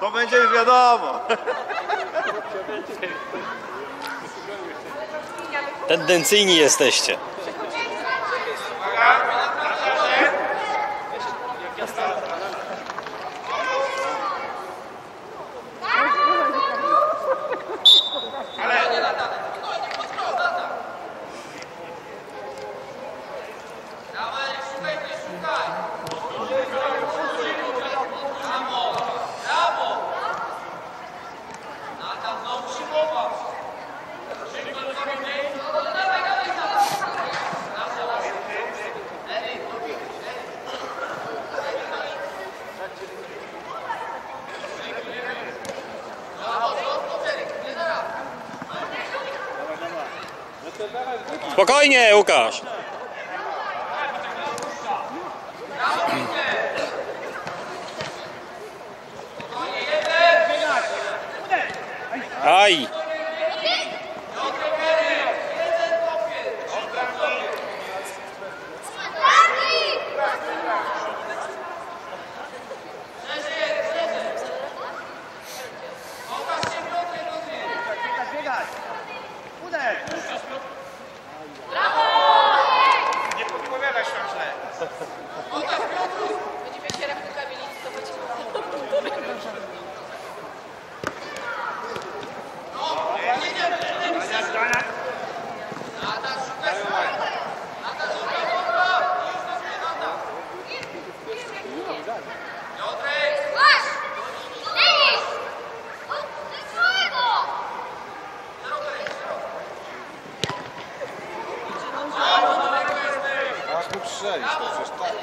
To będzie już wiadomo. Tendencyjni jesteście. Spokojnie, Łukasz. Aj. Nie podpowiadasz tam źle. Będziemy się rachunками licytować. Aż mógł strzelić, to przecież tak.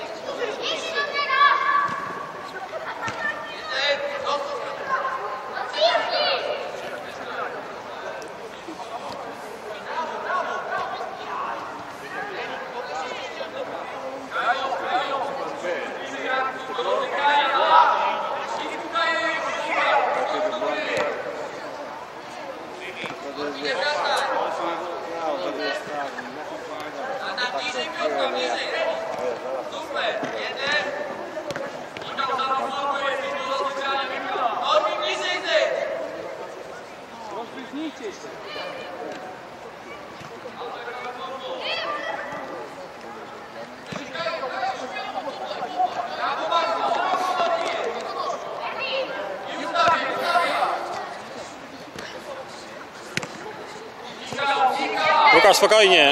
Łukasz, spokojnie.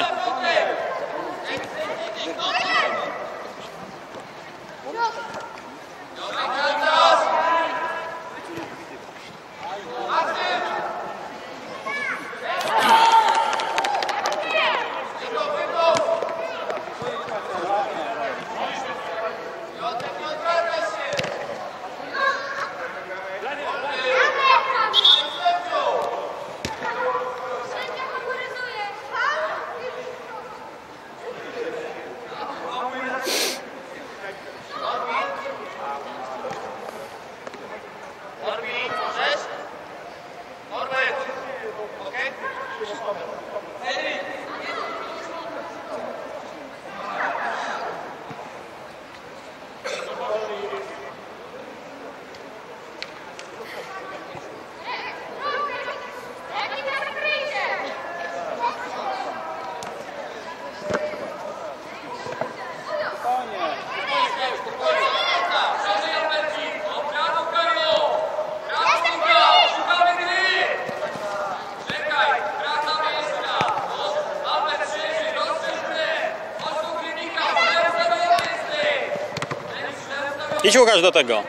Idź, Łukasz, do tego.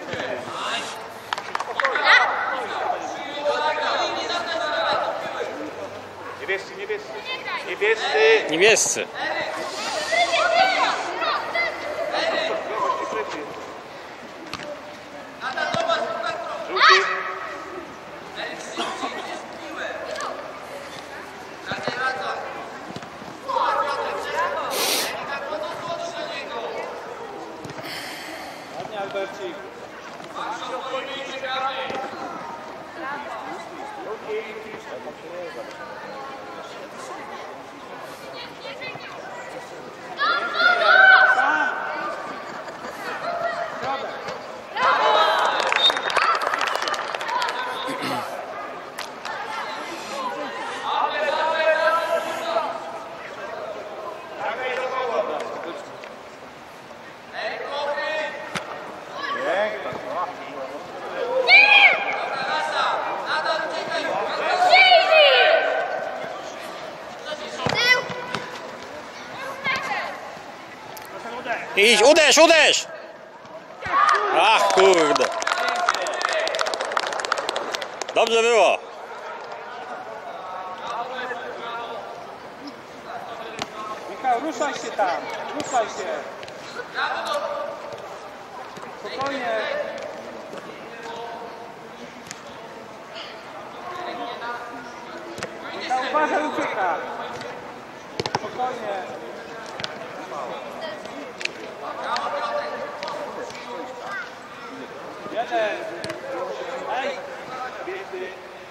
Niebiescy, niebiescy. Niebiescy. Niebiescy. Albercik. Idź, uderz, uderz! Ach, kurde. Dobrze było. Michał, ruszaj się tam, ruszaj się. Spokojnie. Michał, uważaj, ucieka. Spokojnie. Jeden. Ej. Biedy.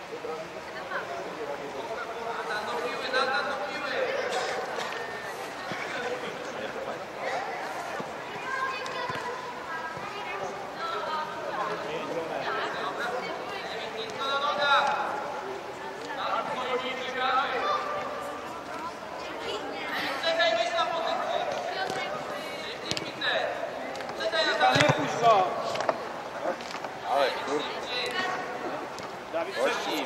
Nie puść go. Ale kurde. Dawid, Gości,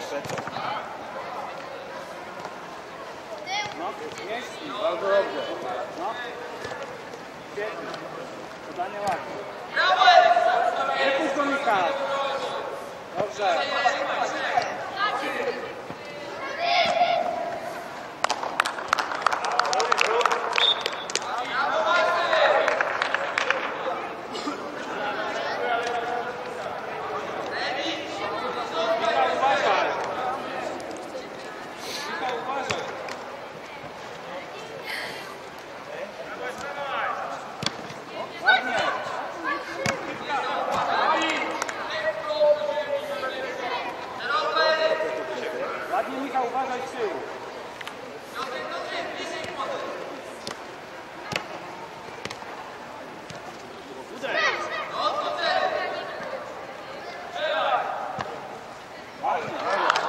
no, jeśli. bardzo dobrze. No. Świetnie. Podanie ładnie. Nie puść go, Michał. Dobrze. Michał, uważaj. Michał, uważaj. Ładnie. Ładnie, Michał, uważaj z tyłu. Ładnie.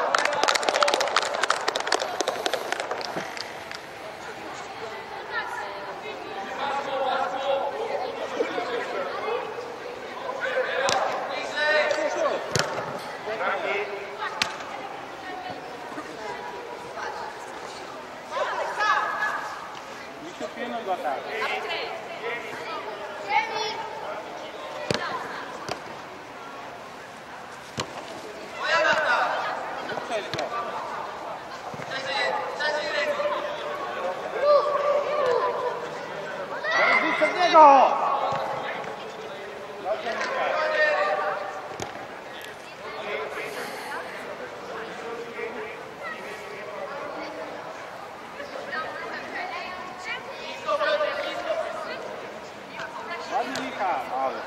Misiu, pilnuj go tak. Uprzeć go. Wyjdź przed niego! Dobrze, Michał. Ładnie, Michał. Ale.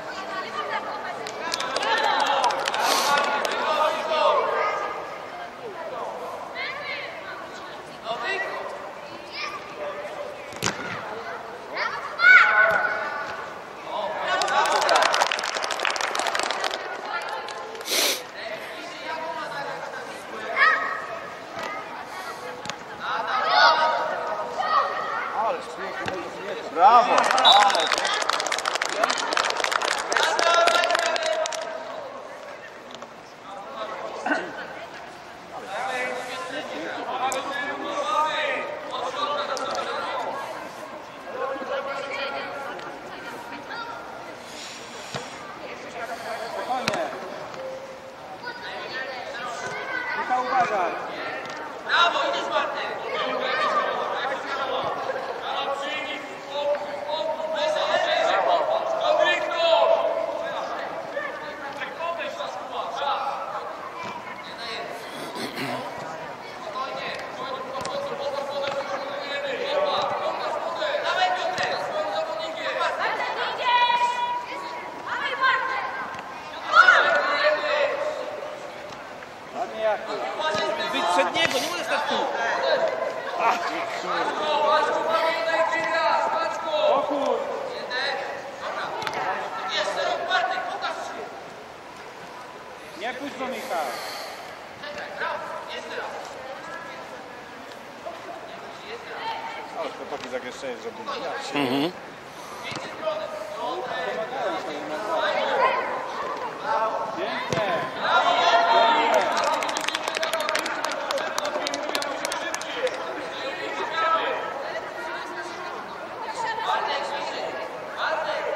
Ale pięknie. Brawo! Ale Spokojnie. Michał, uważaj. Ładnie, Jakub. Wyjdź przed niego, nie możesz tak tu. Spokój. Nie puść go, Michał. Ale chłopaki zagęszczenie zrobili. Mhm. Pomagają sobie nawzajem. Pięknie. Pięknie.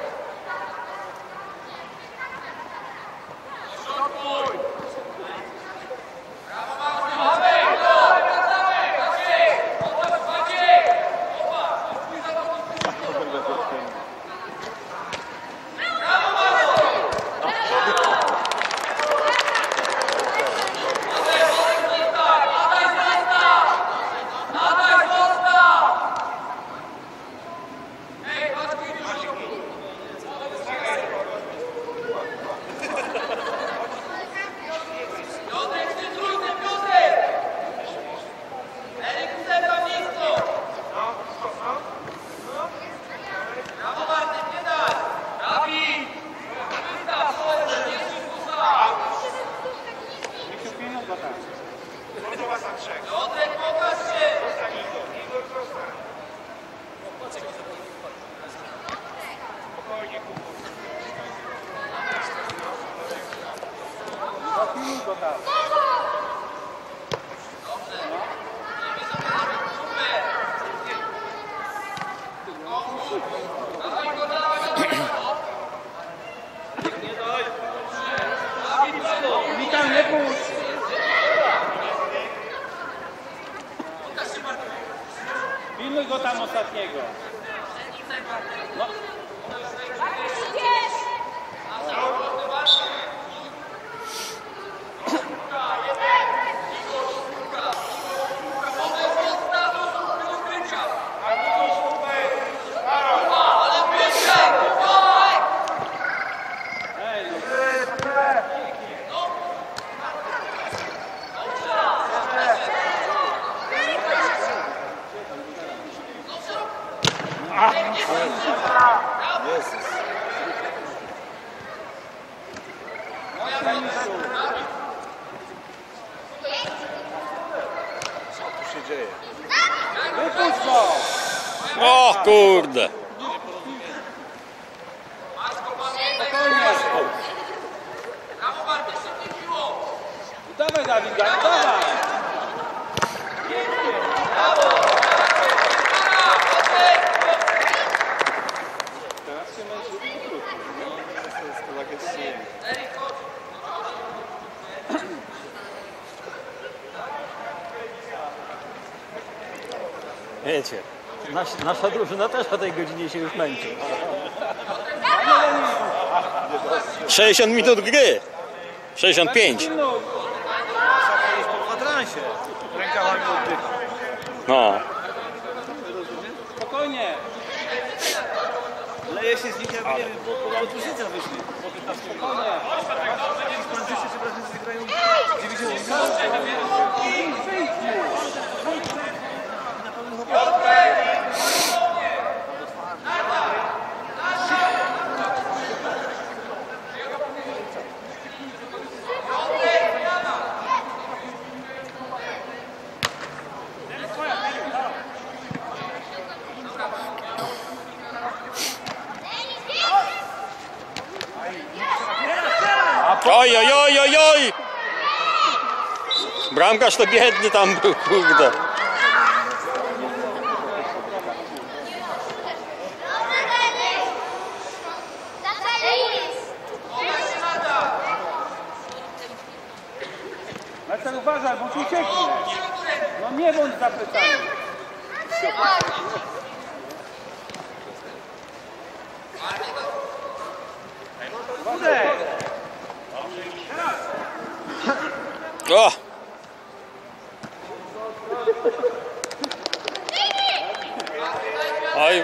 go tam. Michał, nie puść! Pilnuj go tam ostatniego. No. Jezus. Co tu się dzieje? Wypuść go! O kurde. Spokojnie! Dawaj, Dawid, dawaj! Teraz się męczy To jest takie silne. Wiecie, nasza drużyna też o tej godzinie się już męczy. 60 minut gry. 65. Po kwadransie. Rękawami oddycha. No. Spokojnie! Leje się z nich, jakby nie wiem, bo od różnica wyszli. Po 15 minut. Spokojnie! Francuzi czy Brazylijczycy grają 90 minut. Oj, oj, oj, oj, oj! Bramkarz to biedny tam był, kurde. Marcel, uważaj, bo ci ucieknie! No nie bądź za plecami! Uważaj! O! Oj.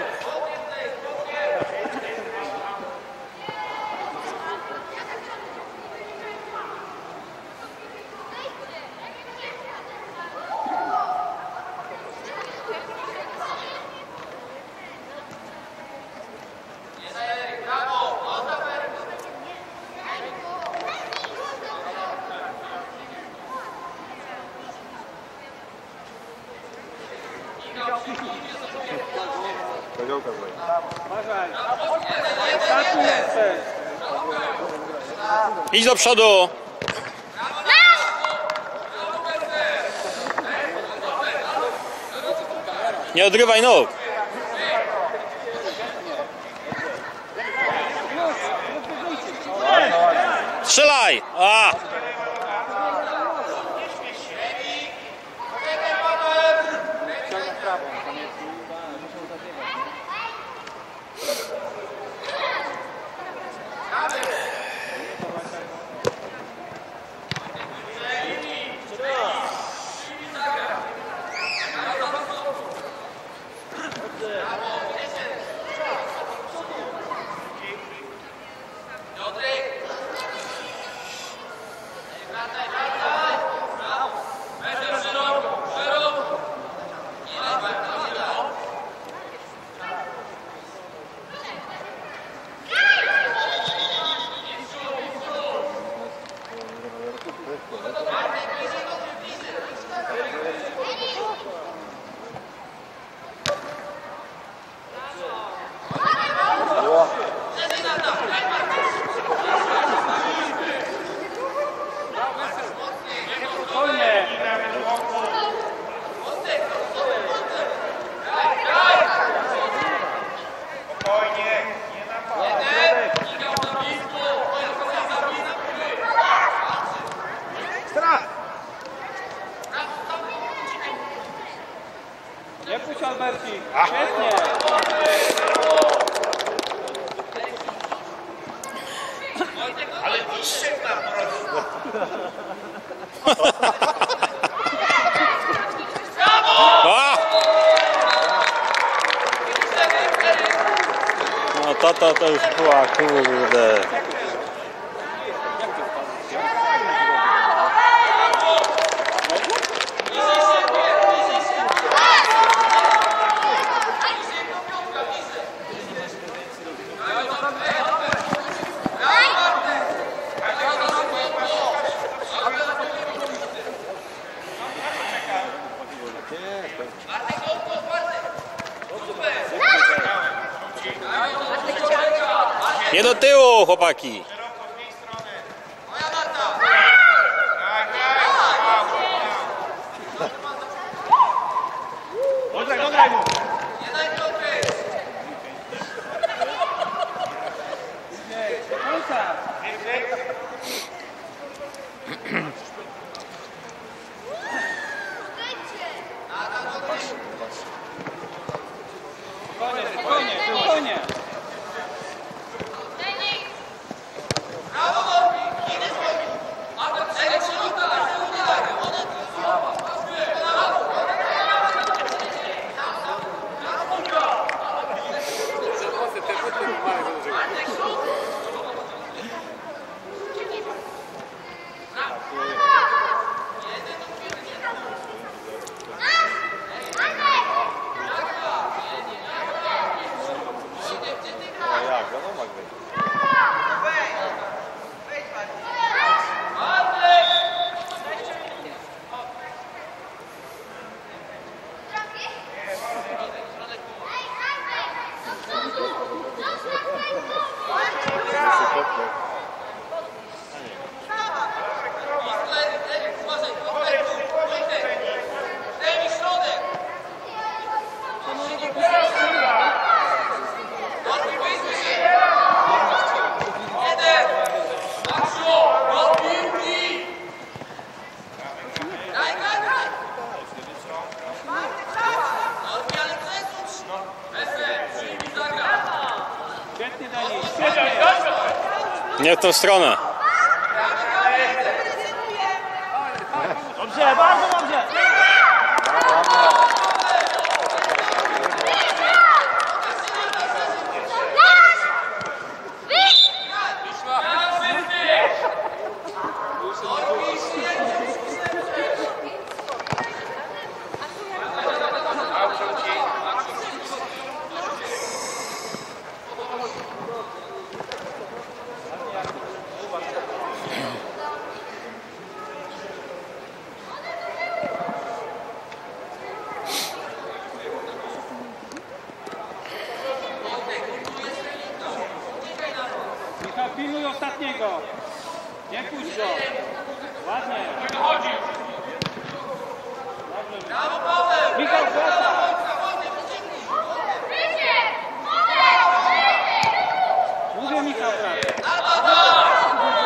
Koziołka zdaje. Uważaj! Ostatni jesteś! Idź do przodu. Nie odrywaj nóg. Strzelaj! A! Robercik. Świetnie. Ale piszek nam prosto. No to już była, kurde. Nie do tyłu, chłopaki. Dograj mu. Do końca. Spokojnie, spokojnie. Jak, wiadomo, gry. Świetnie, Dani. Świetnie. Nie w tą stronę. Dobrze, bardzo dobrze. Michał, pilnuj ostatniego. Nie puść go. Ładnie. Dobrze. Michał, wraca. Mówię, Michał, wraca.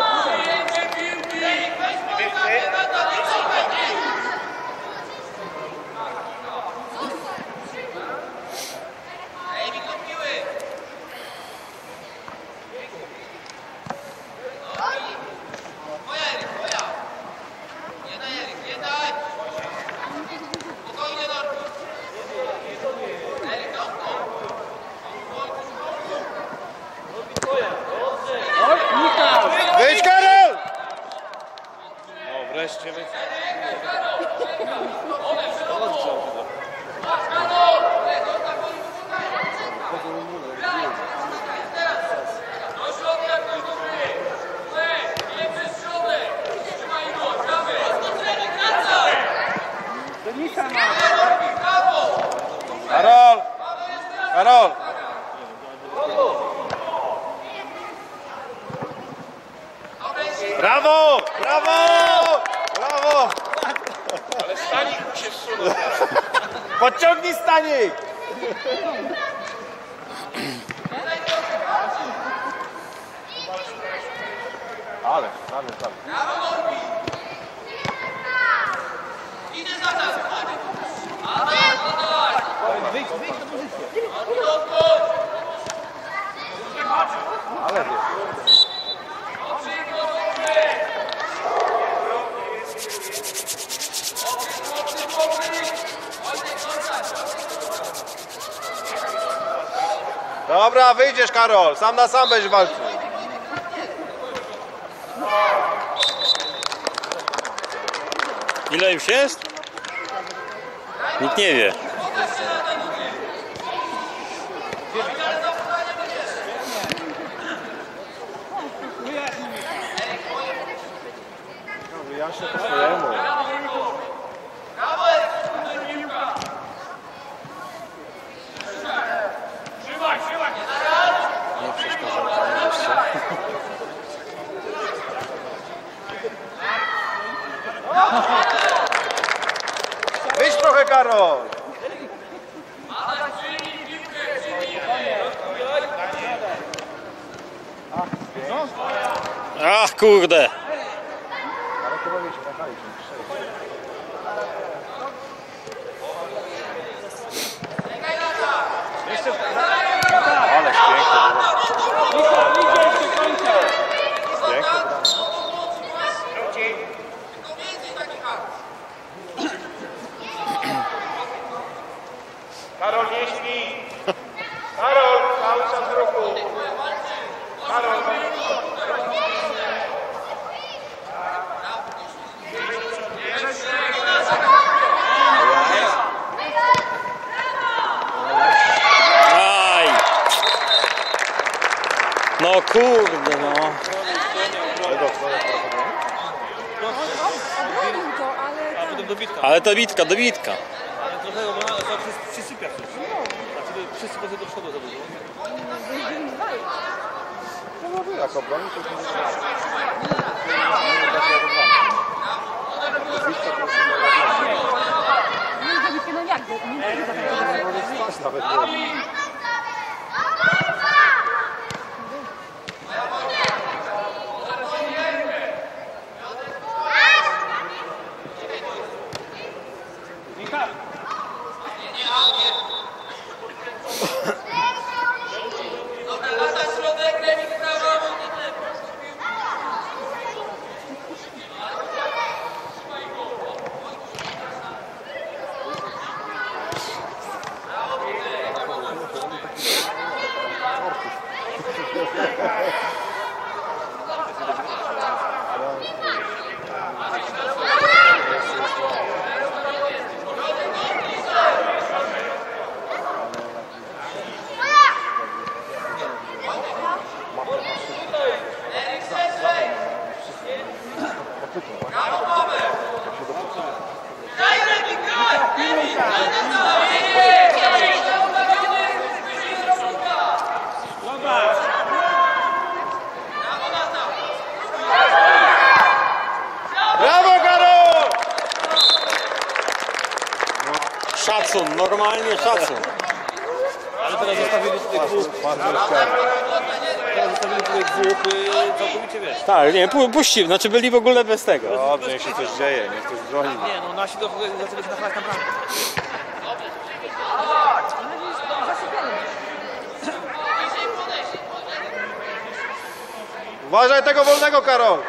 Oj, Michał. Wyjdź, Karol! No wreszcie wyjdź. Denisa ma. Karol! Karol! Brawo! Brawo! Brawo! Ale Stanik mu się wsunął. Podciągnij, Stanik! Ale. Wyjdź, Dobra, wyjdziesz, Karol. Sam na sam będziesz walczył. Ile już jest? Nikt nie wie. Wyjaśnię po swojemu. Nie przeszkadzał panu jeszcze. Wyjdź trochę, Karol! Ach, kurde. Ale chyba wiecie, machali się. Ale pięknie było. Pięknie było. Karol, nie śpi. Karol, cały czas w ruchu. Karol. Aj. No kurde, no. Ale to bitka, do bitka. Trochę ona przysypia coś. Znaczy wszyscy poszli do przodu za dużo. Jak obroni, to będzie nawet nie. Brawo, Karol! Szacun, normalnie szacun. Ale teraz zostawili tutaj dwóch. Teraz zostawili tutaj dwóch całkowicie wiesz. Tak, nie, puścił, znaczy byli w ogóle bez tego. Dobrze, niech się coś dzieje, niech ktoś broni. Nie no, nasi to zaczęli się nachalać na bramkę. Uważaj tego wolnego, Karol!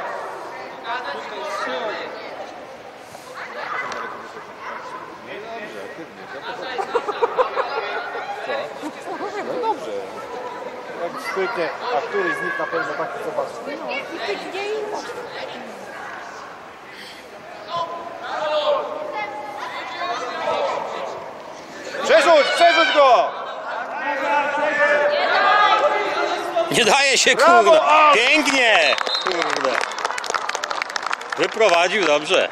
No dobrze. Jak sprytnie, a któryś z nich na pewno taki zobaczy. Przerzuć go! Nie daje się, Brawo, kurde. out! Pięknie. Kurde. Wyprowadził dobrze.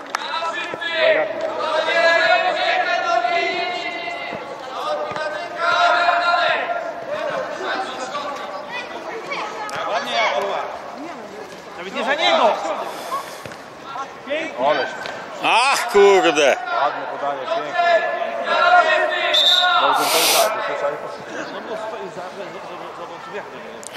Ładnie Jakuba. Nawet nie za niego. Oleś, Ach, kurde. ładne podanie, pięknie. Dobrze, to jest tak, to słyszeli po prostu. No bo stoi za wjechać.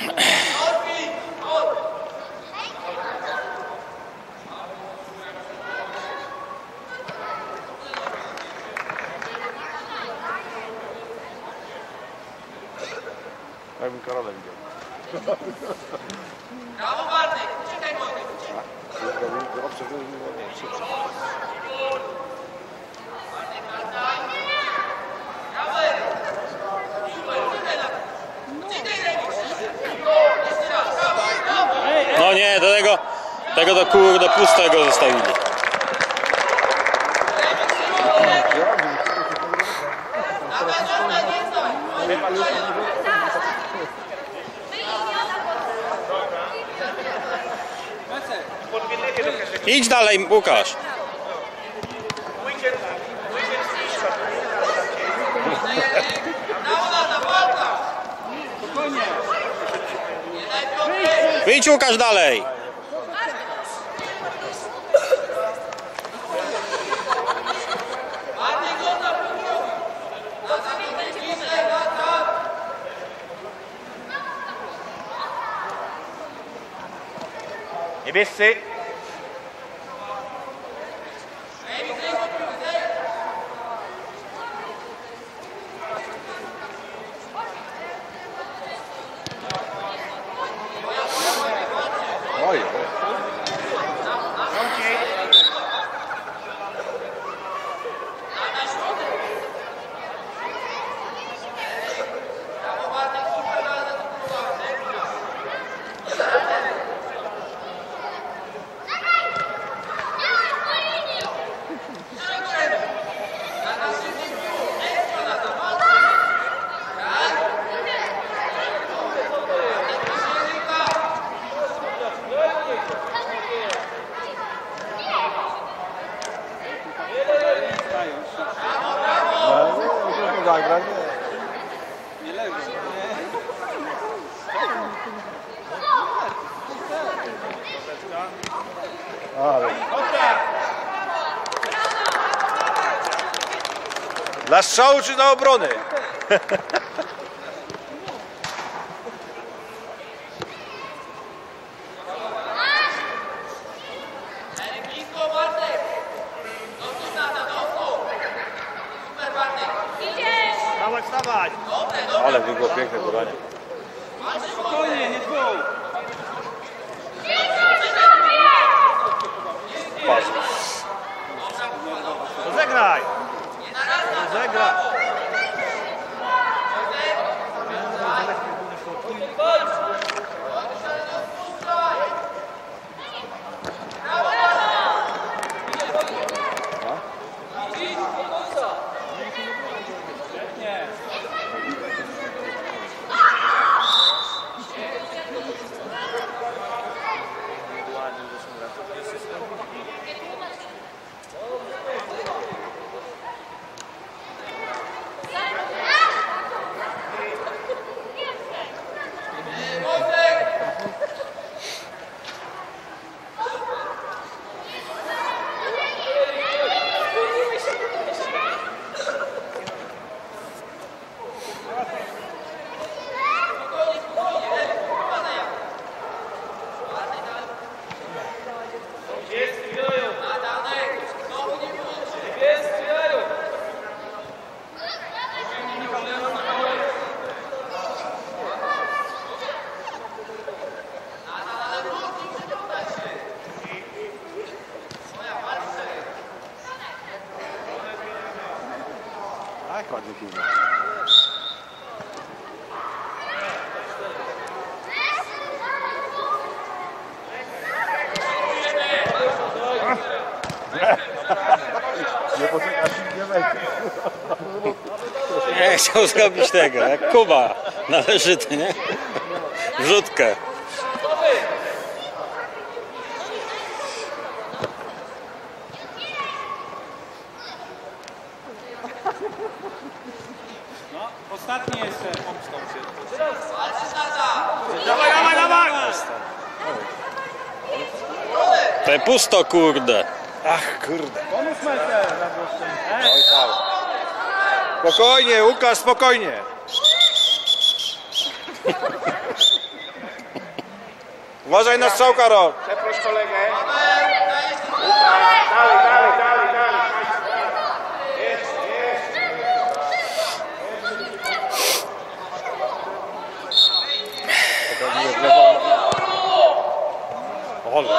Jakbym Karola widział. Brawo Bartek, czekaj młody. Dobrze, szybciej. Brawo! Tego to kurde pustego zostawili. Podbiegniecie do każdego. Idź dalej, Łukasz. Weekend mistrza. Wyjdź Łukasz dalej. Niebiescy. Oj, no, zagrać. Ale. Dla strzału czy na obronę? Dawaj, wstawać. Ale było piękne podanie. Spokojnie, nie dwóch. Rozegraj. Rozegraj. Tak, ładnie piłka. Nie poczekasz, nie wejdzie. Nie chciał zrobić tego, jak Kuba należyty, nie? Wrzutkę. No, ostatni jeszcze. Pomstał się. Dawaj, dawaj, dawaj. To pusto, kurde. Ach, kurde. Pomóż meter. Oj, faul. Spokojnie, Łukasz, spokojnie. Uważaj na strzał, Karol. Przeproś kolegę. Dalej, dalej, dalej, dalej. Jest, jest. Ole.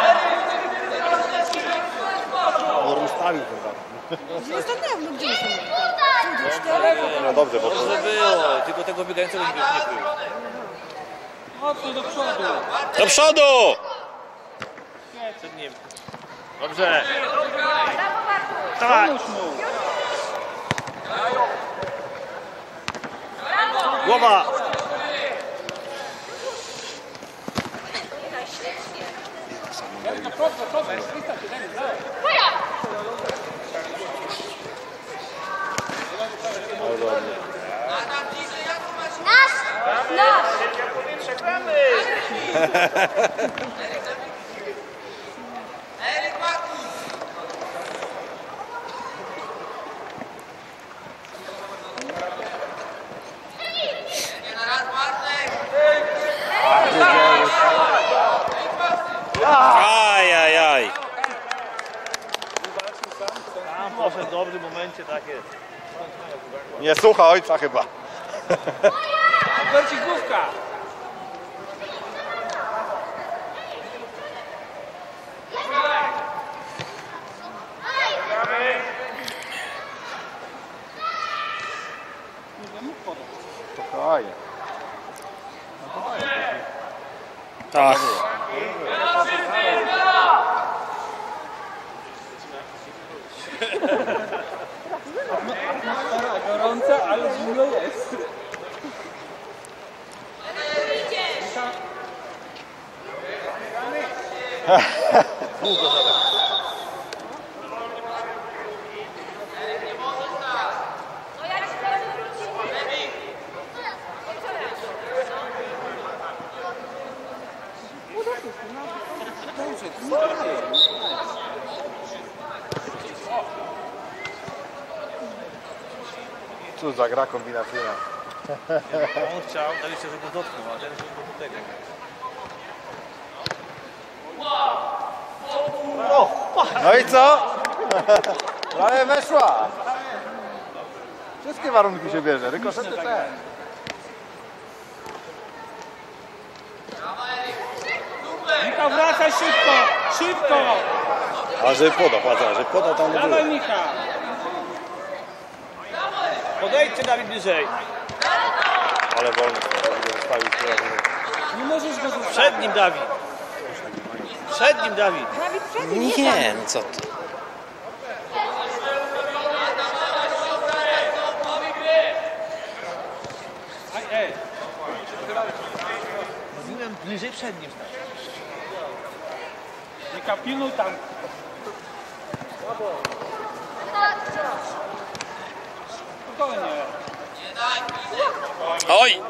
On ustawił ten tam. Jest to dawno, gdzie jest? No dobrze, bo to... Dobrze było, tylko tego biegającego nie było. Mocno do przodu. Do przodu! Przed nim. Dobrze. Dawaj. Głowa. Erik Markus! Nie na raz, Bartek! Ajajaj. Tam poszedł w dobrym momencie, tak jest. Nie słucha ojca chyba. Albercik główka. Spokojnie. Tak. Gorąca, ale zimno jest. Co za gra kombinacyjna. On chciał, daliście, żeby go dotknął, a ten żeby do tego. No i co? Prawie weszła. Wszystkie warunki się bierze. Rykoszety też. Michał, wracaj szybko! Szybko! A żeby podał, patrz, żeby podał tam nie było. Dawaj, Michał! Podejdźcie, Dawid, bliżej. Ale wolno, żeby zostawił Nie możesz go zostawić. Przed nim, Dawid. Przed nim, Dawid. Dawid, przed nim, Nie, no co ty. Ej, Powinienem bliżej przed nim stać. Michał, pilnuj tam. Spokojnie. Oj!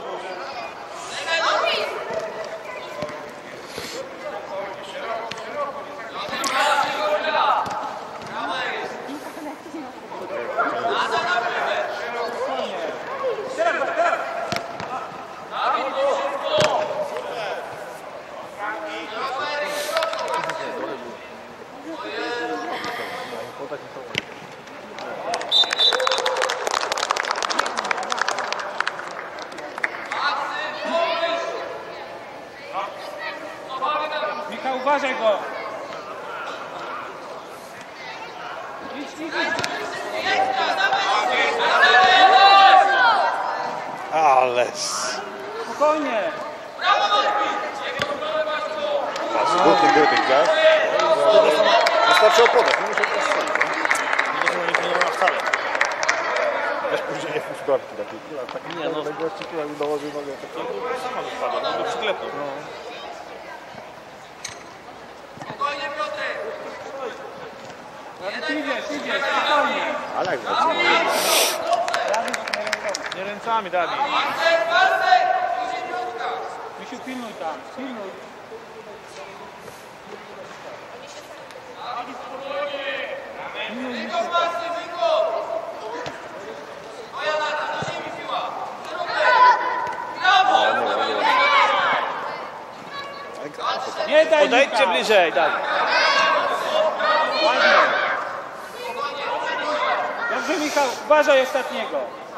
Michał, uważaj go. Idź, idź, idź. Ależ. Spokojnie. Patrz, buty gryby, tak? Wystarczyło podać, nie muszę też strzelić. Nie ma wcale. Też później nie fuszkorki takiej. Taki Nie, no. gości, który mi dołożył nogę. Sama wypada, no przyklepnął. Spokojnie, Piotrek! Dawid, idziesz, idziesz, spokojnie. Ale jak wróci. Nie ręcami, Dawid. Bartek, Bartek! Bliżej Piotrka! Misiu, pilnuj tam, pilnuj. Wygo, Marcy, wygo! Moja lata, do ziemi piła! Brawo! Nie daj, Podejdźcie Michał. bliżej, Dawid. Dobrze, Michał, uważaj ostatniego.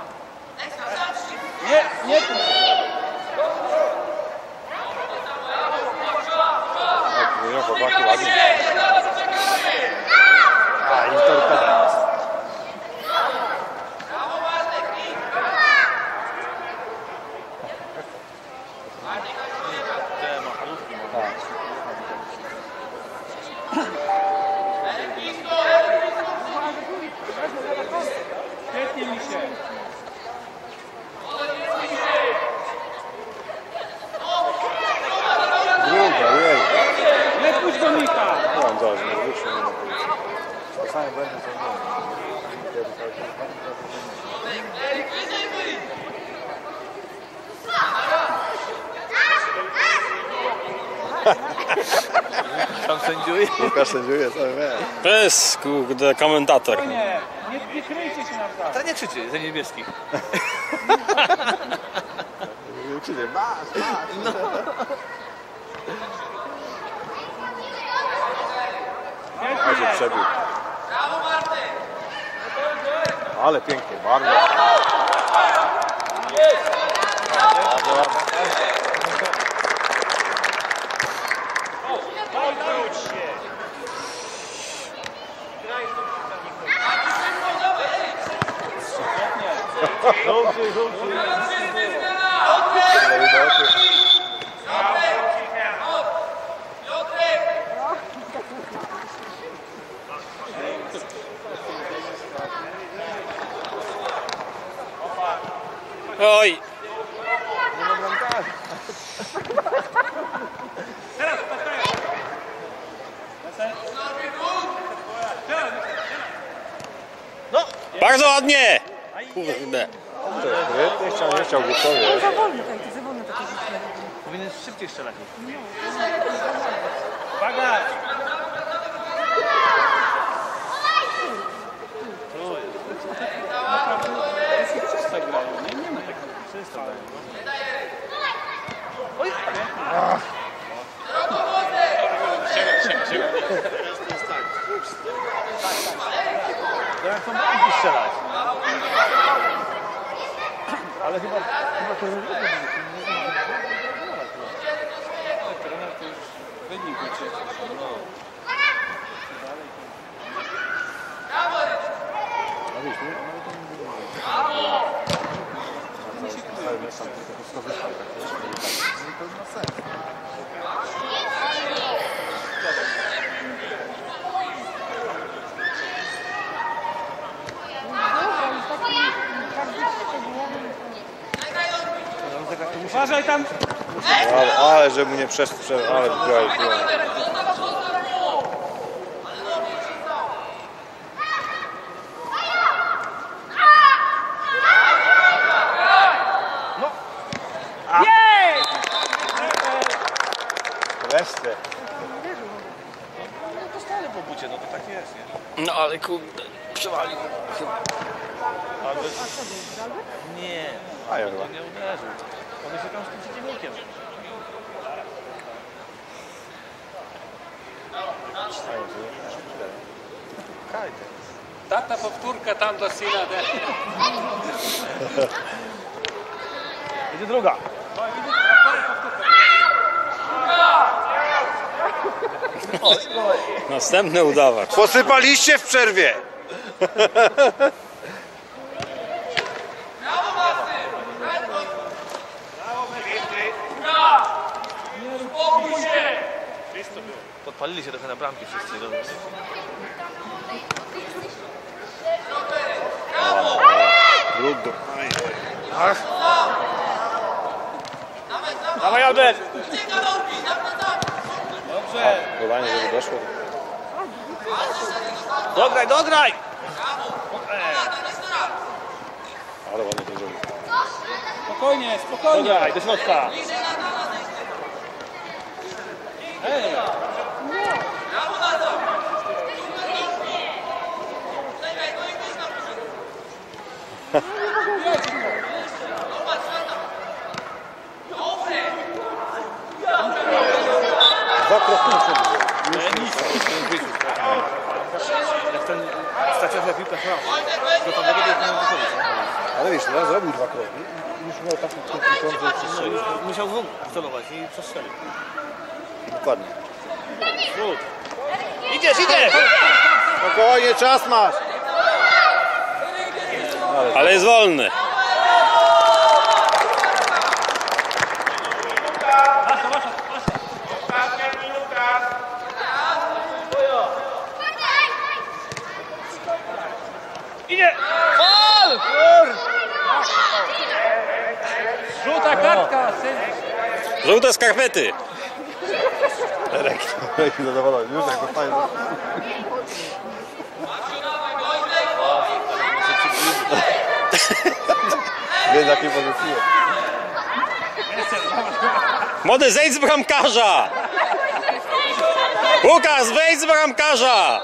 Nie, nie tu. Tak, chłopaki ładnie. A, i torpeda. Te machalówki ma. Czasami będzie to Tam sędziuje. Łukasz sędziuje, co wiem. To jest, kurde, komentator. Nie kryjcie się nawzajem. To nie krzyczy, za niebieskich. Krzyczy, masz. A się przebił. Brawo, Marty! Ale pięknie, bardzo. Żółty, żółty. Oj! Bardzo ładnie! Kurde. Nie chciał głupowie. Za wolno takie rzuty. Powinien szybciej strzelać. Uwaga! Jak są bramki strzelać? Ale chyba to nie Wynik uciekł. Uważaj tam! Ale żeby mu nie ale grał. Jej! Wreszcie. No to stale po bucie, no to tak jest, nie? No ale kurde, przewalił. Albert? Nie, A ja chyba. to nie uderzył. On się tam z tym przeciwnikiem. Tata powtórka tam do syna. Idzie druga. Następny udawacz. Posypaliście w przerwie. Podpalili się trochę na bramki wszyscy. Brudno. Dawaj, Albert! Dobrze. Podanie, żeby doszło. Dograj, dograj! Ale ładnie to zrobił. Spokojnie, spokojnie. Dograj, do środka. Ej, Dwa kroki Jak ten stacja za piłkę trwał. To tam nie wychodzić. Ale wiesz, teraz zrobił dwa kroki i już miał taki kręcący No przestrzeń. już musiał w celować i przestrzelił. Dokładnie. Rzut. Idziesz, idziesz! Spokojnie, czas masz. Ale jest wolny. Ostatnia minuta. Idzie! Fal! żółta kartka. Żółte skarpety. Jaki zadowolony, już jak dostaje. Wiem, jakiej pozycji. Młody, zejdź z bramkarza! Łukasz, wejdź z bramkarza!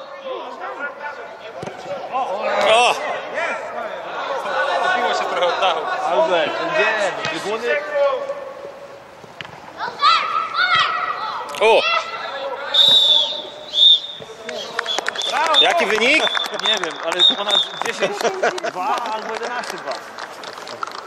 O! Odbiło się trochę od dachu. Albert, gdzie? Trybuny? O! Jaki wynik? Nie wiem, ale ponad 10, 2 albo 11, 2.